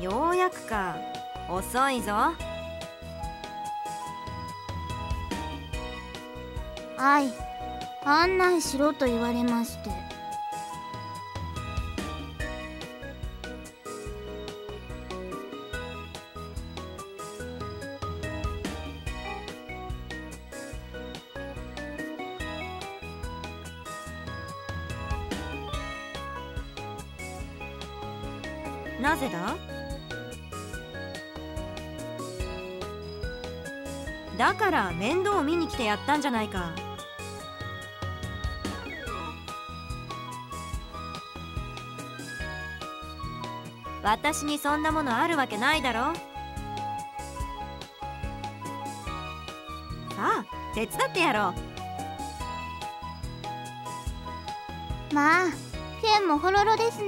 ようやくか。遅いぞ。 はい、案内しろと言われまして。 なぜだ？だから面倒を見に来てやったんじゃないか。私にそんなものあるわけないだろ。さあ、手伝ってやろう。まあ、剣もほろろですね。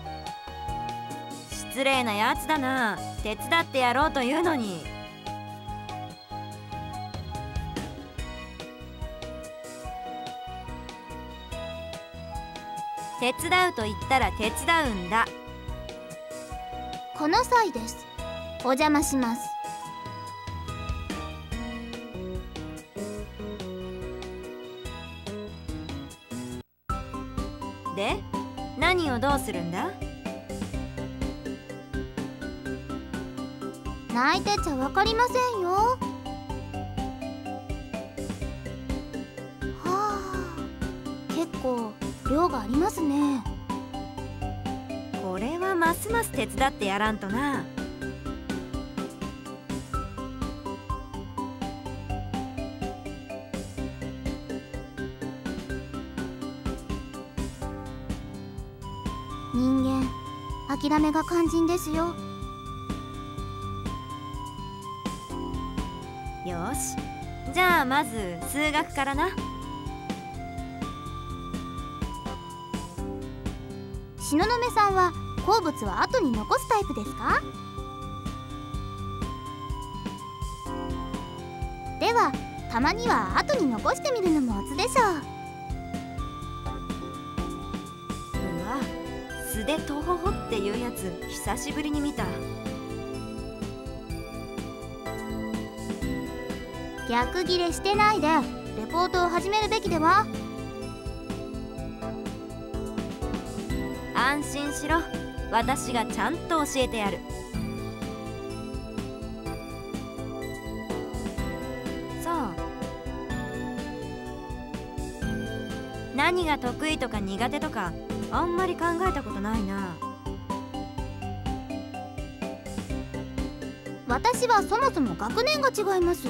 失礼なやつだな。手伝ってやろうというのに。手伝うと言ったら手伝うんだ。 この際です。お邪魔します。 で、何をどうするんだ？ 泣いてちゃわかりませんよ。はあ、結構量がありますね。 これはますます手伝ってやらんとな。 人間、諦めが肝心ですよ。 よし、じゃあまず数学からな。 東雲さんは好物は後に残すタイプですか？ではたまには後に残してみるのもオツでしょう。 うわ、素でとほほっていうやつ久しぶりに見た。 逆ギレしてないでレポートを始めるべきでは。 安心しろ、私がちゃんと教えてやる。さあ、何が得意とか苦手とかあんまり考えたことないな。 私はそもそも学年が違います。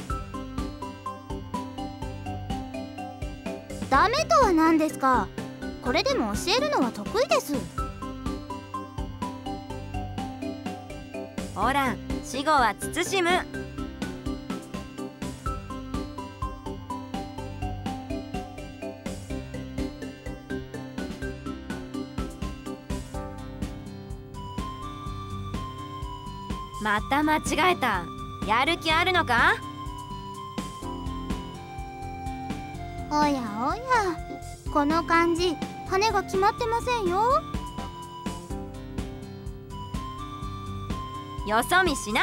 ダメとは何ですか？これでも教えるのは得意です。 ほら、死後は慎む。また間違えた。やる気あるのか？ おやおや、この感じ羽が決まってませんよ。 よそ見しない。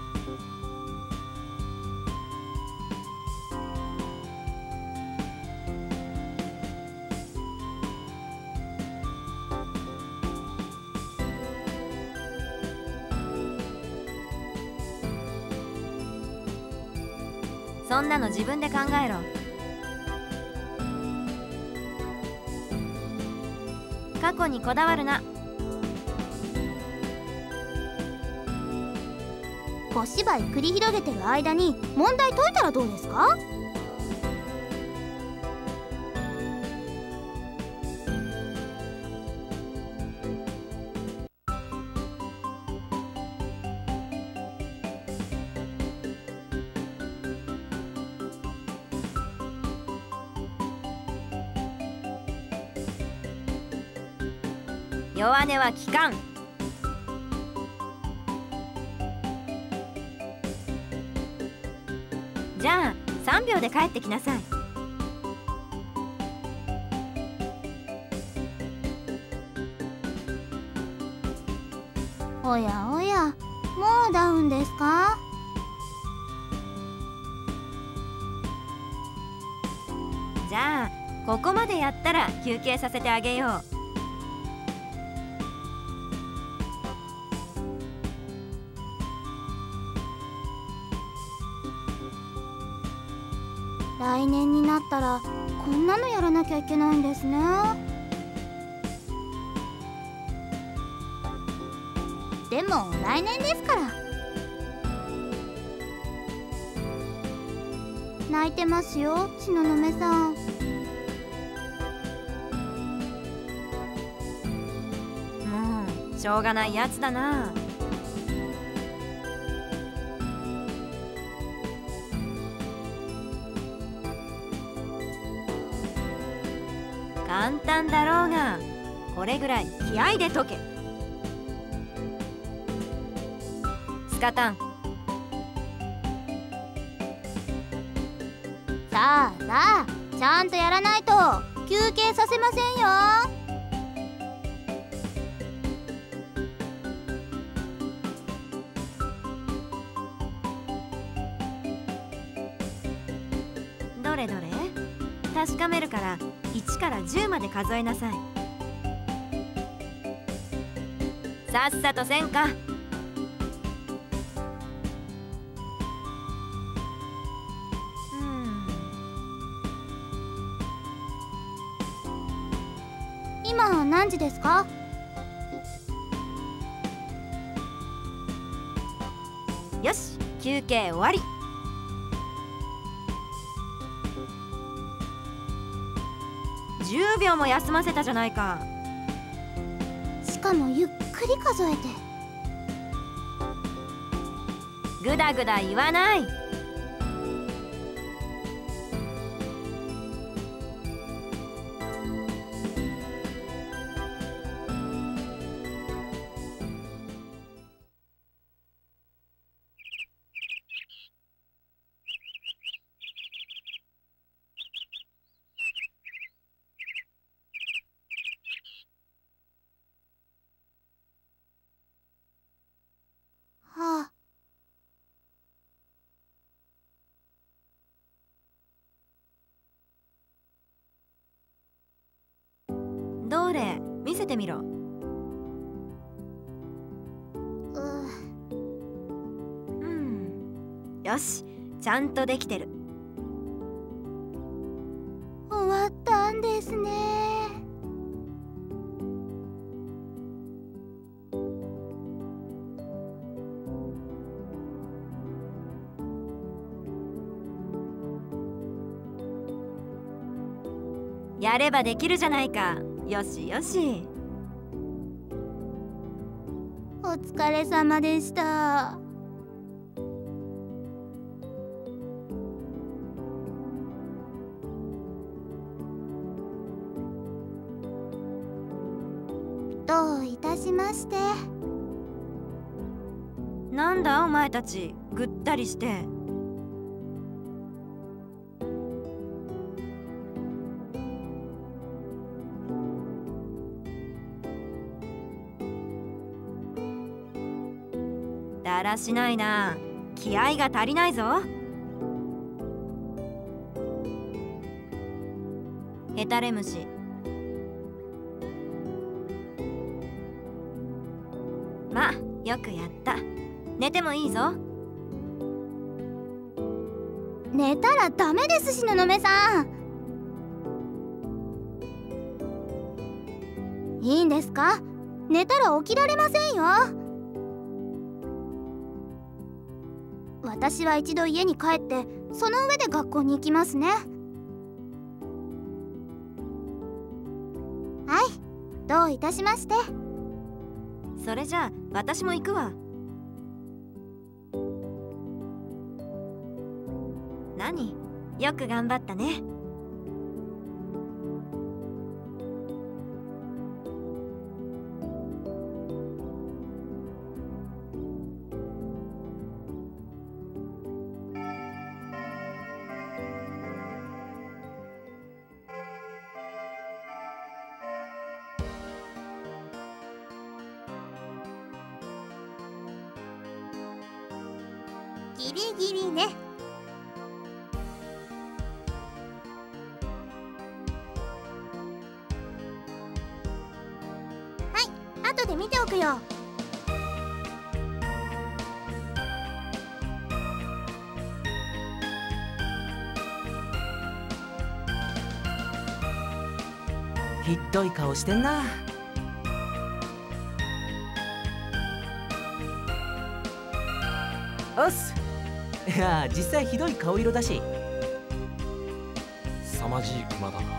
そんなの自分で考えろ。過去にこだわるな。 小芝居繰り広げてる間に問題解いたらどうですか？ 弱音は聞かん。じゃあ3秒で帰ってきなさい。 おおやおや、もうダウンですか？ じゃあここまでやったら休憩させてあげよう。 来年になったらこんなのやらなきゃいけないんですね。でも来年ですから。泣いてますよ、東雲さん。 もうしょうがないやつだな。簡単だろうが、これぐらい気合で解け。スカタン。 さあさあ、ちゃんとやらないと休憩させませんよ。 どれどれ、確かめるから1から10まで数えなさい。さっさとせんか。 今何時ですか？ よし、休憩終わり。10秒も休ませたじゃないか。 しかもゆっくり数えて。 ぐだぐだ言わない。 はあ。 どれ、見せてみろ。よし、ちゃんとできてる。 終わったんですね。 やればできるじゃないか。よしよし。 お疲れ様でした。どういたしまして。 なんだお前たち、ぐったりして。だらしないな。気合が足りないぞ。ヘタレムシ。まあよくやった。寝てもいいぞ。 寝たらダメです、東雲さん。いいんですか？寝たら起きられませんよ。私は一度家に帰ってその上で学校に行きますね。はい、どういたしまして。 それじゃあ私も行くわ。何、よく頑張ったね。 ギリギリね。はい、後で見ておくよ。 ひどい顔してんな。おっす。いや実際ひどい顔色だし。 凄まじいクマだな。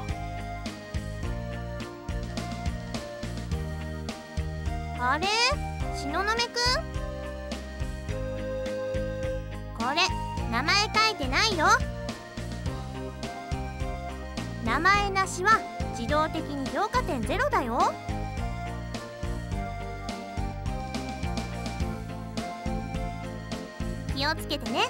あれ、東雲くん、これ名前書いてないよ。名前なしは自動的に評価点0だよ。気をつけてね。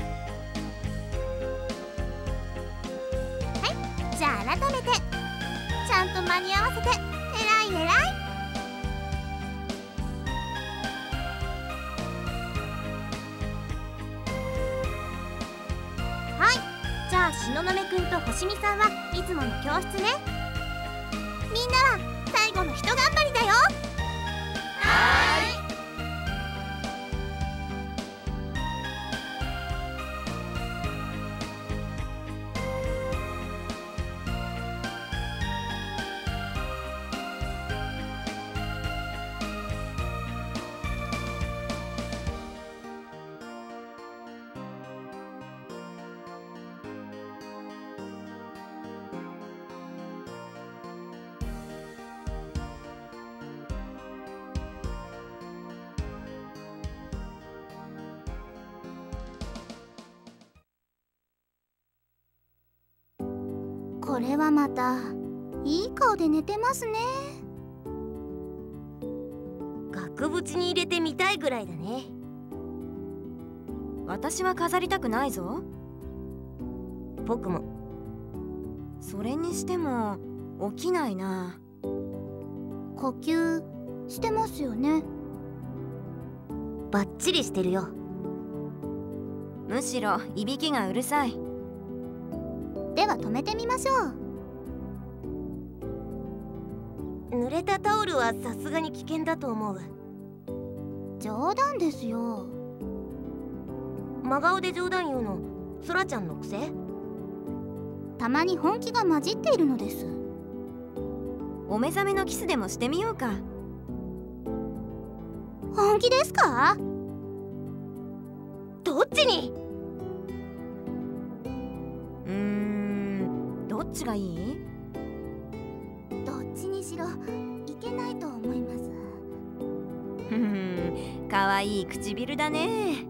はい、じゃあ改めてちゃんと間に合わせて。えらいえらい。はい、じゃあ東雲くんと星見さんはいつもの教室ね。みんなは最後のひと頑張りだよ。はーい。これはまたいい顔で寝てますね。 額縁に入れてみたいぐらいだね。 私は飾りたくないぞ。 僕も。 それにしても起きないな。 呼吸してますよね。 バッチリしてるよ。 むしろいびきがうるさい。 では止めてみましょう。 濡れたタオルはさすがに危険だと思う。 冗談ですよ。 真顔で冗談言うのソラちゃんの癖？ たまに本気が混じっているのです。 お目覚めのキスでもしてみようか。 本気ですか？ どっちに？ どっちがいい？ どっちにしろいけないと思います。 かわいい唇だね。 い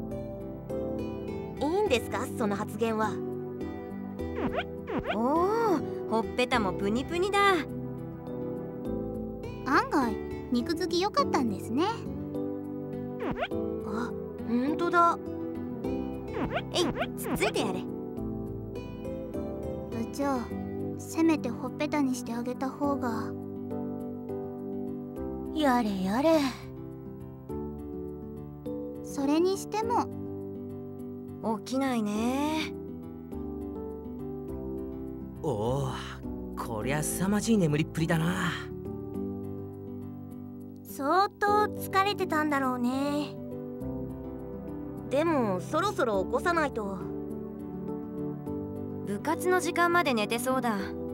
いんですかその発言は。 おお、ほっぺたもプニプニだ。 案外肉付き良かったんですね。 あ、ほんとだ。 えい、つっついてやれ。 部長、せめてほっぺたにしてあげた方が。 やれやれ。 それにしても起きないね。 おお、こりゃ凄まじい眠りっぷりだな。 相当疲れてたんだろうね。でもそろそろ起こさないと。 部活の時間まで寝てそうだ。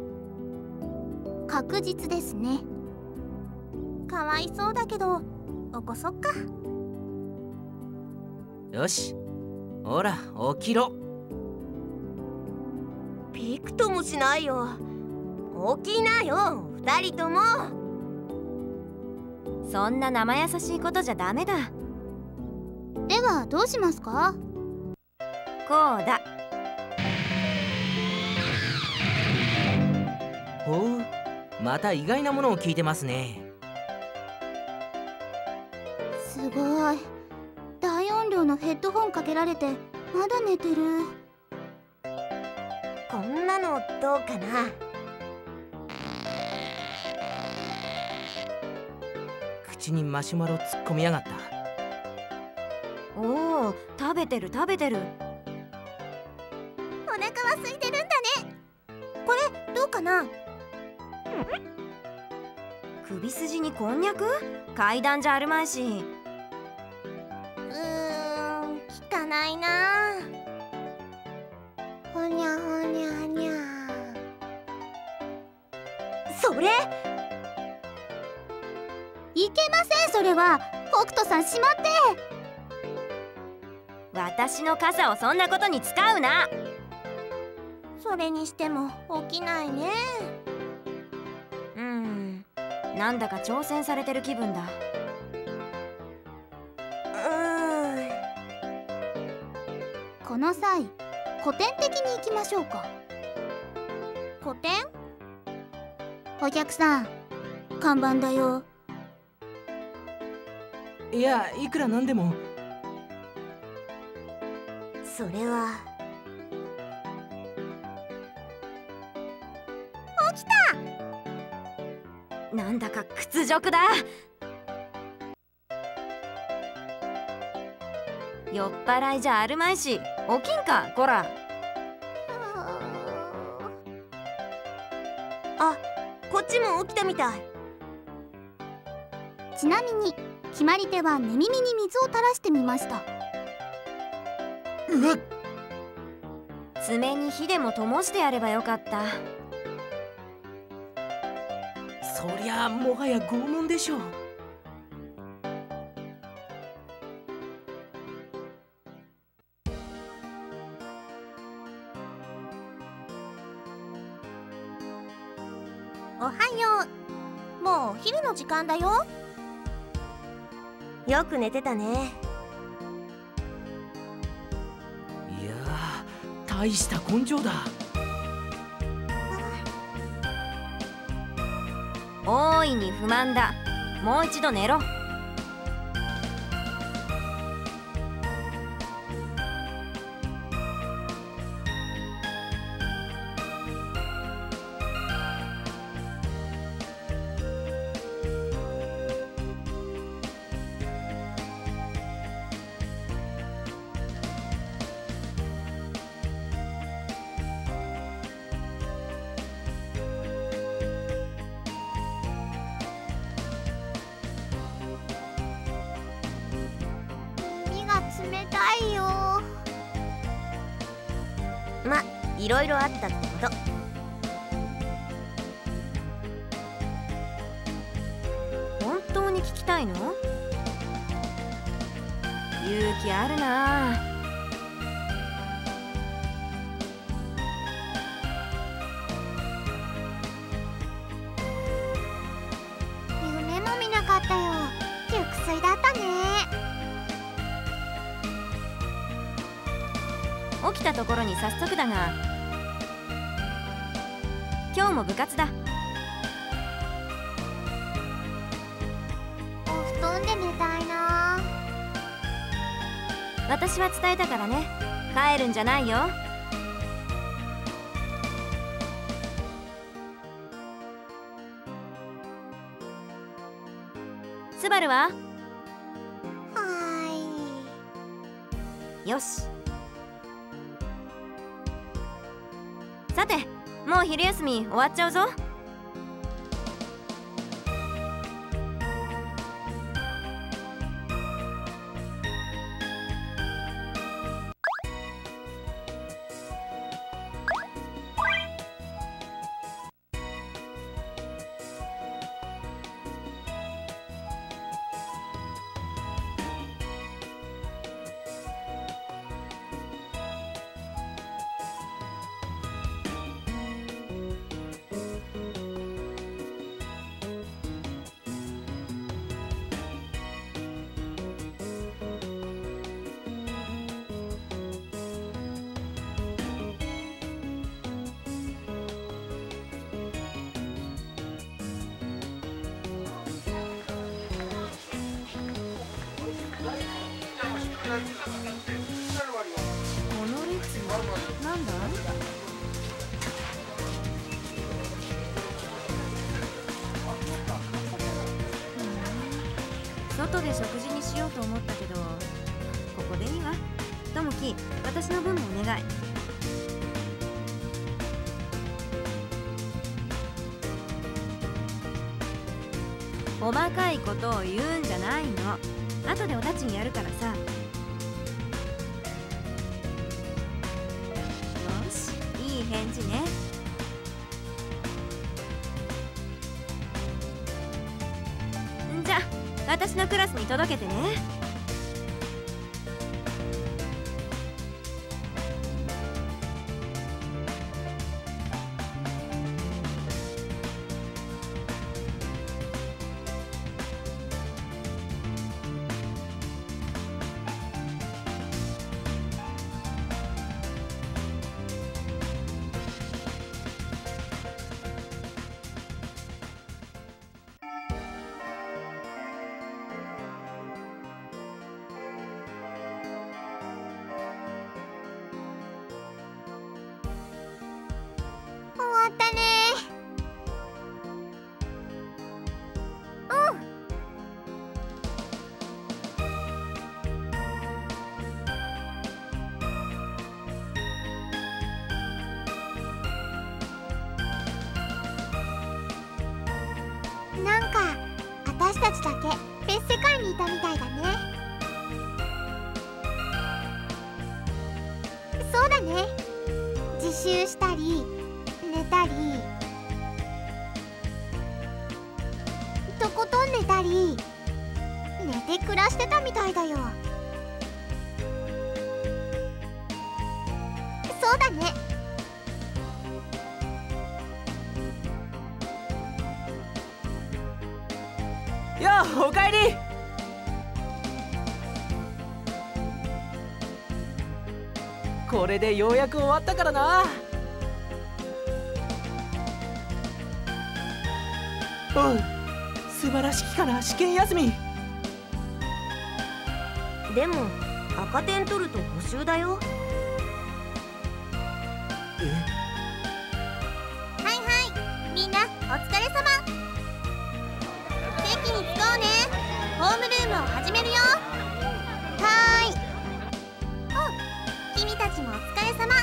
確実ですね。かわいそうだけど起こそっか。 よし、ほら起きろ。 びくともしないよ。起きなよ二人とも。 そんな生優しいことじゃダメだ。 ではどうしますか？ こうだ。 ほう、また意外なものを聞いてますね。 すごい。大音量のヘッドホンかけられてまだ寝てる。 こんなのどうかな。 口にマシュマロ突っ込みやがった。 おお、多食べてる食べてる。 お腹は空いてるんだね。これどうかな。 首筋にこんにゃく？階段じゃあるまいし。 聞かないな。ほにゃほにゃにゃ。 それいけません。それは北斗さん、しまって。 私の傘をそんなことに使うな。 それにしても起きないね。 なんだか挑戦されてる気分だ。 この際古典的に行きましょうか。古典？お客さん、看板だよ。 いや、いくらなんでも。 それは起きた。 なんだか屈辱だ。酔っ払いじゃあるまいし、起きんかこら。 あ、こっちも起きたみたい。 ちなみに決まり手は寝耳に水を垂らしてみました。 うわっ、 爪に火でも灯してやればよかった。 そりゃもはや拷問でしょう。 おはよう。もうお昼の時間だよ。 よく寝てたね。 いやー、大した根性だ。 大いに不満だ。もう一度寝ろ。 身が冷たいよ。 ま、いろいろあったってこと。 本当に聞きたいの？勇気あるなあ。 夢も見なかったよ。熟睡だったね。 起きたところに早速だが、今日も部活だ。 お布団で寝たいな。 私は伝えたからね。帰るんじゃないよ。スバルは？よし。さて、もう昼休み終わっちゃうぞ。この列なんだ？外で食事にしようと思ったけど、ここでいいわ。 き、私の分もお願い。細かいことを言うんじゃないの。後でおたちにやるからさ。よし、いい返事ね。じゃあ私のクラスに届けてね。 終わったね。なんか私たちだけ別世界にいたみたいだね。そうだね。自習したり寝たり、とことん寝たり、寝て暮らしてたみたいだよ。そうだね。 やあ、おかえり。これでようやく終わったからな。おう、素晴らしきから試験休み。 でも赤点取ると補習だよ。 はいはい、みんなお疲れ様。席に着こうね。ホームルームを始めるよ。はーい。お、君たちもお疲れ様。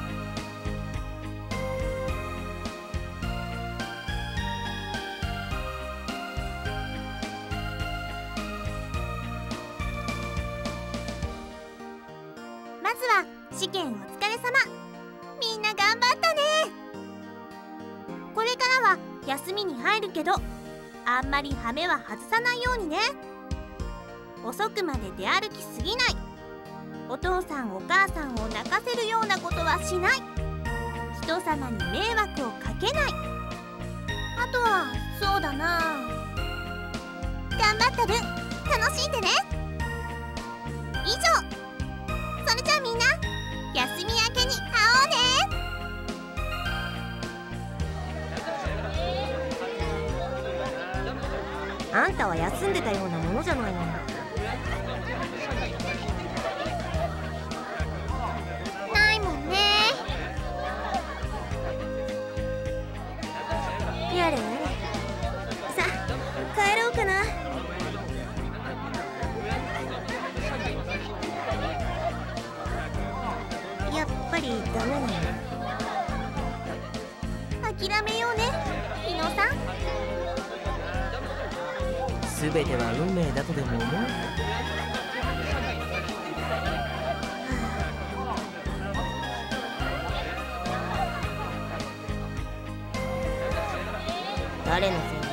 まずは試験お疲れ様。みんな頑張ったね。これからは休みに入るけど、あんまりハメは外さないようにね。遅くまで出歩きすぎない。お父さんお母さんを泣かせるようなことはしない。人様に迷惑をかけない。あとはそうだな、頑張った分楽しんでね。以上。それじゃあみんな休み明けに会おうね。 あんたは休んでたようなものじゃないの。 ないもんね。 やれやれ。さあ帰ろうかな。やっぱりダメなの。 諦めようね、日野さん。 すべては運命だとでも思う。 誰のせい？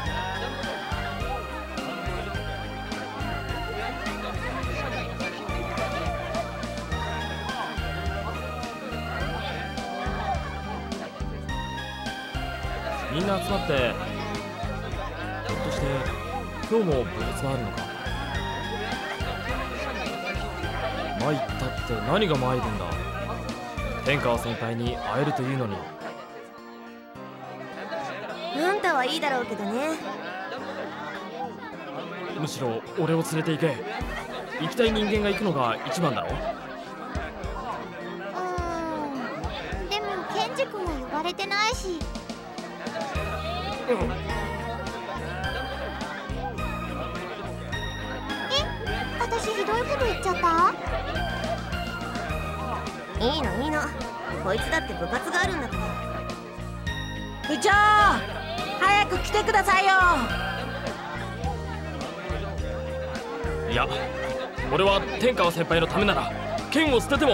みんな集まって、ひょっとして今日も部活があるのか。参ったって何が参るんだ。天川先輩に会えるというのに。 あんたはいいだろうけどね。 むしろ俺を連れて行け。行きたい人間が行くのが一番だろ。 でもケンジ君は呼ばれてないし。私ひどいこと言っちゃった？ いいのいいの、こいつだって部活があるんだから。 部長、早く来てくださいよ。 いや、俺は天川先輩のためなら剣を捨てても。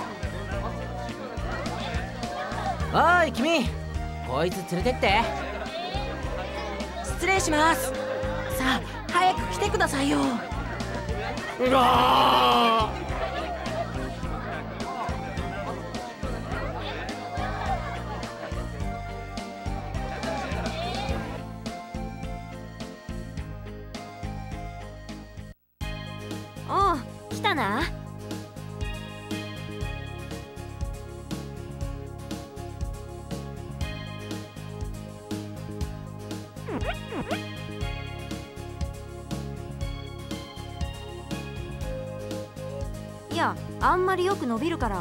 おい君、こいつ連れてって。失礼します。さあ早く来てくださいよ。 うわー。 おう、来たな。いや、あんまりよく伸びるから。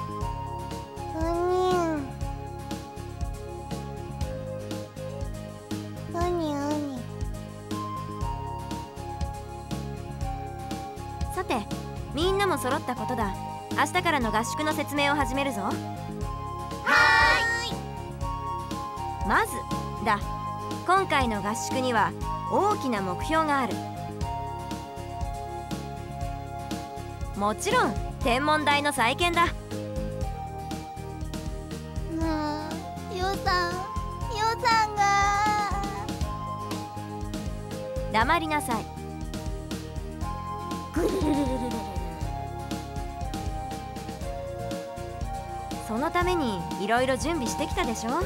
さて、みんなも揃ったことだ。明日からの合宿の説明を始めるぞ。はーい。 まずだ、今回の合宿には大きな目標がある。もちろん天文台の再建だ。 ヨさんが。 黙りなさい。 ぐるるるるるる。 そのためにいろいろ準備してきたでしょ。 はー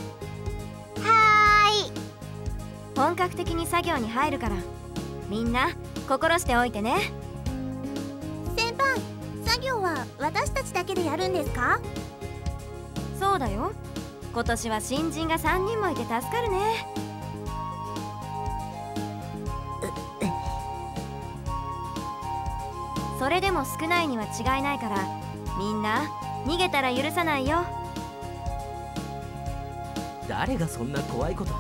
い。 本格的に作業に入るから、みんな心しておいてね。 先輩、作業は私たちだけでやるんですか？ そうだよ。今年は新人が3人もいて助かるね。それでも少ないには違いないから、みんな逃げたら許さないよ。 誰がそんな怖いこと。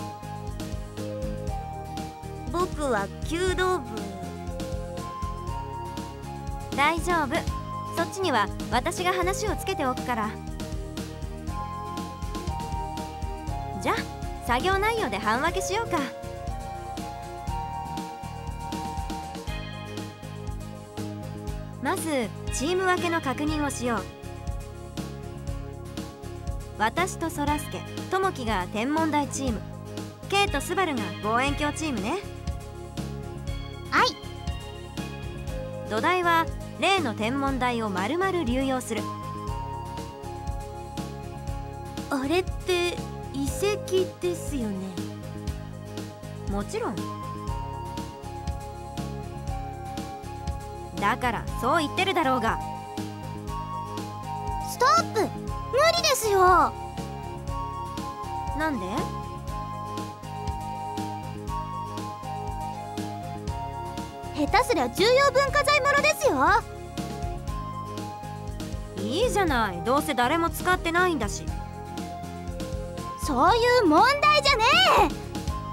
僕は弓道部。 大丈夫。そっちには私が話をつけておくから。じゃあ作業内容で半分けしようか。まずチーム分けの確認をしよう。私とそらすけ、ともきが天文台チーム、ケイとスバルが望遠鏡チームね。 はい。 土台は例の天文台を丸々流用する。 あれって遺跡ですよね。 もちろん。だからそう言ってるだろうが。 ストップ！無理ですよ。 なんで？ 下手すりゃ重要文化財ものですよ。 いいじゃない、どうせ誰も使ってないんだし。 そういう問題じゃねえ。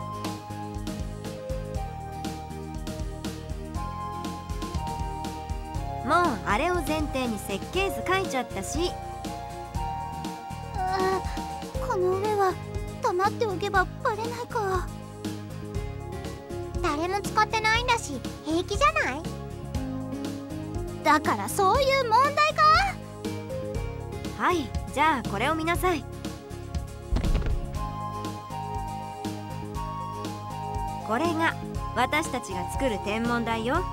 もうあれを前提に設計図書いちゃったし。 この上は黙っておけばバレないか。誰も使ってないんだし平気じゃない？だからそういう問題か。 はい、じゃあこれを見なさい。これが私たちが作る天文台よ。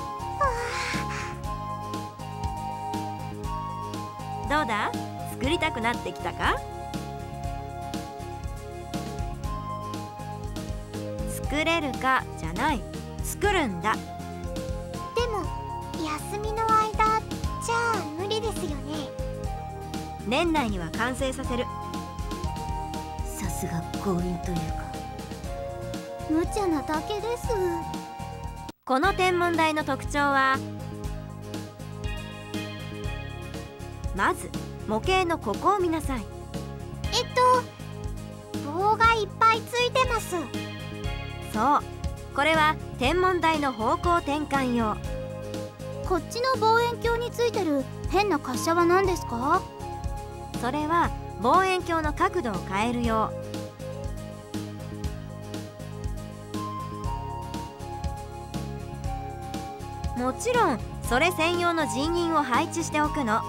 どうだ？作りたくなってきたか？作れるかじゃない、作るんだ。 でも休みの間じゃあ無理ですよね。 年内には完成させる。 さすが強引というか無茶なだけです。 この天文台の特徴は、まず模型のここを見なさい。 棒がいっぱいついてます。 そう、これは天文台の方向転換用。 こっちの望遠鏡についてる変な滑車は何ですか？ それは望遠鏡の角度を変えるよう。もちろんそれ専用の人員を配置しておくの。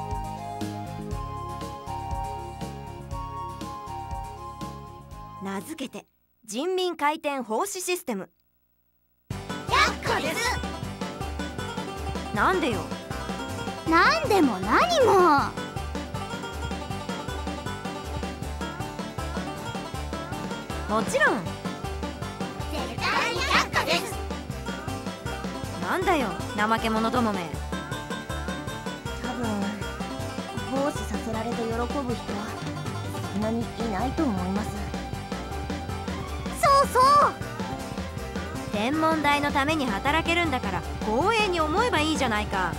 名付けて人民回転奉仕システム。 100個です。 なんでよ。 なんでも何も。 もちろん。 絶対に100個です。 なんだよ怠け者どもめ。 多分奉仕させられて喜ぶ人はそんなにいないと思います。 そうそう。 天文台のために働けるんだから光栄に思えばいいじゃないか。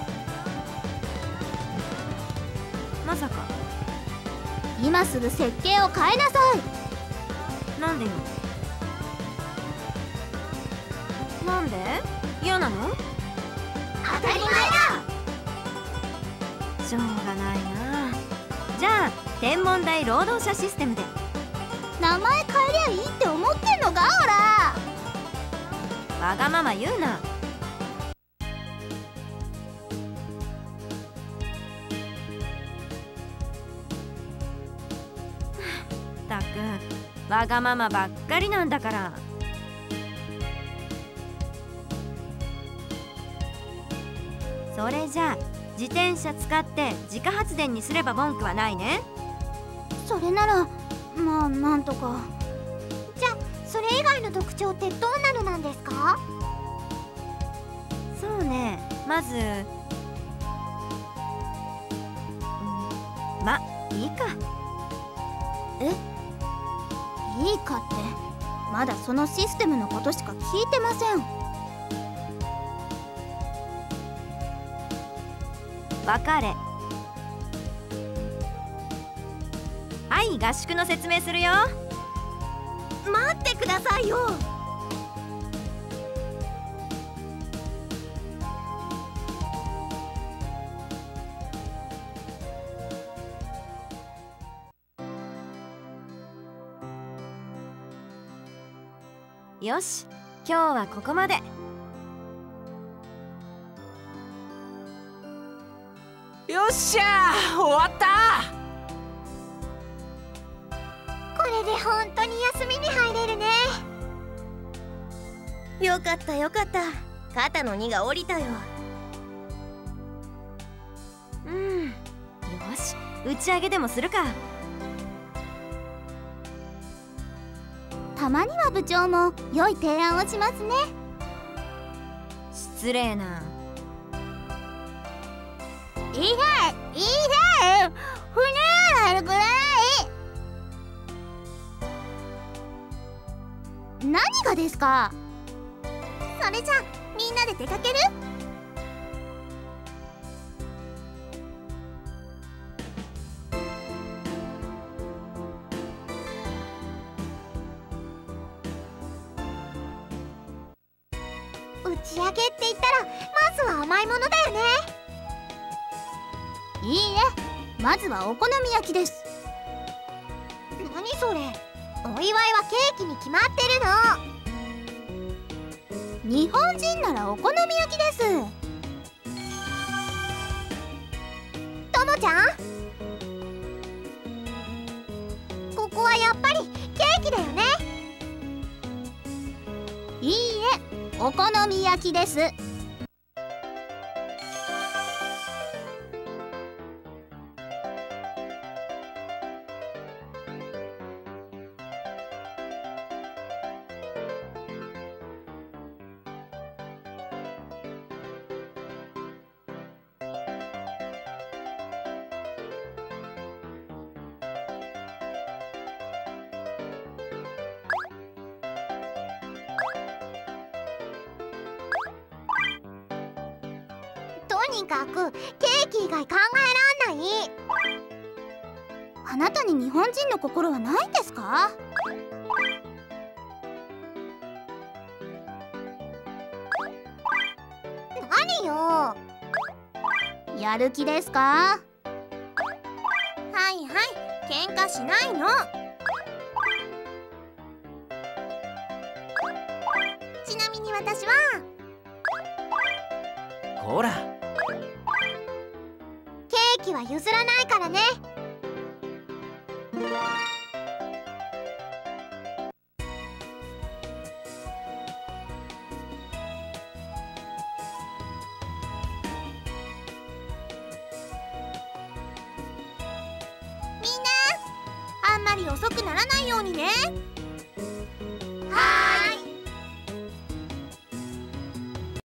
まさか今すぐ設計を変えなさい。 なんでよ。なんで嫌なの？ 当たり前だ。 しょうがないな。じゃあ天文台労働者システムで。 名前変えりゃいいって思ってんのかほら。 わがまま言うな。ったくわがままばっかりなんだから。それじゃあ自転車使って自家発電にすれば文句はないね。 それならまあなんとか。じゃあそれ以外の特徴ってどんなのなんですか？ そうね、まずまいいか。 いいかってまだそのシステムのことしか聞いてません。 別れ。はい、合宿の説明するよ。 待ってくださいよ。 よし、今日はここまで。 よっしゃー、終わった。 これで本当に休みに入れるね。 よかったよかった。肩の荷が下りたよ。 よし、打ち上げでもするか。 たまには部長も良い提案をしますね。 失礼な。 いいね船洗えるくらい。何がですか？それじゃみんなで出かける？打ち上げって言ったらまずは甘いものだよね。いいえ、まずはお好み焼きです。何それ？お祝いはケーキに決まってるの。日本人ならお好み焼きです。ともちゃん、ここはやっぱりケーキだよね。いいえ、お好み焼きです。とにかくケーキ以外考えらんない。あなたに日本人の心はないんですか？何よ。 やる気ですか？はいはい、喧嘩しないの。ちなみに私はこら、 ケーキは譲らないからね。みんな、あんまり遅くならないようにね。